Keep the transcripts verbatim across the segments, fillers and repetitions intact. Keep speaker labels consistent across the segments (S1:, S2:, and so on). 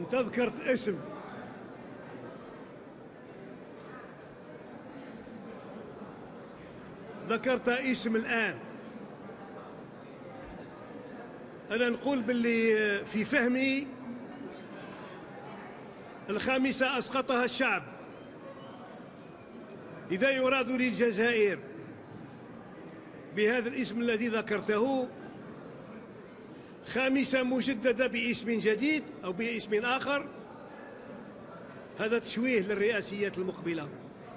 S1: أنت ذكرت اسم ذكرت اسم الآن. أنا نقول باللي في فهمي الخامسة أسقطها الشعب. إذا يراد للجزائر بهذا الاسم الذي ذكرته خامسة مجددة باسم جديد أو باسم آخر، هذا تشويه للرئاسيات المقبلة.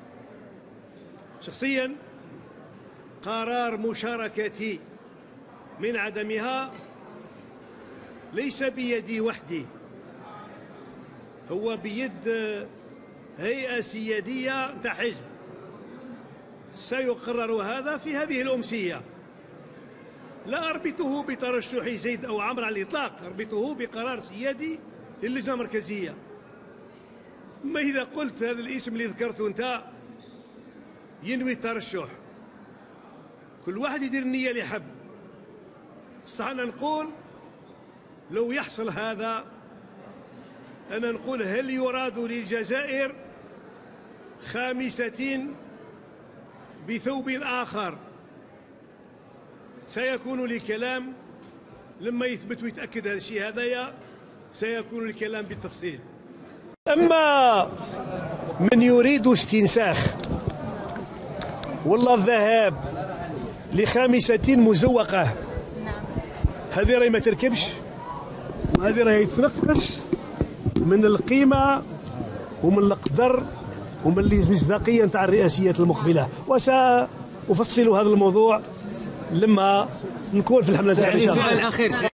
S1: شخصيا قرار مشاركتي من عدمها ليس بيدي وحدي، هو بيد هيئة سيادية نتاع حزب. سيقرر هذا في هذه الأمسية. لا أربطه بترشح زيد أو عمرو على الإطلاق، أربطه بقرار سيادي للجنة المركزية. أما إذا قلت هذا الاسم اللي ذكرته أنت ينوي الترشح، كل واحد يدير النية اللي يحب. بصح أنا نقول لو يحصل هذا، أنا نقول هل يراد للجزائر خامسة بثوب آخر؟ سيكون الكلام لما يثبت ويتأكد هذا الشيء هذايا، سيكون الكلام بالتفصيل. أما من يريد استنساخ والله الذهاب لخامسة مزوقة، هذه راهي ما تركبش، وهذه راهي تنقص من القيمة ومن القدر ومن المصداقية نتاع الرئاسيات المقبلة. وسأفصل هذا الموضوع لما نكون في الحملة.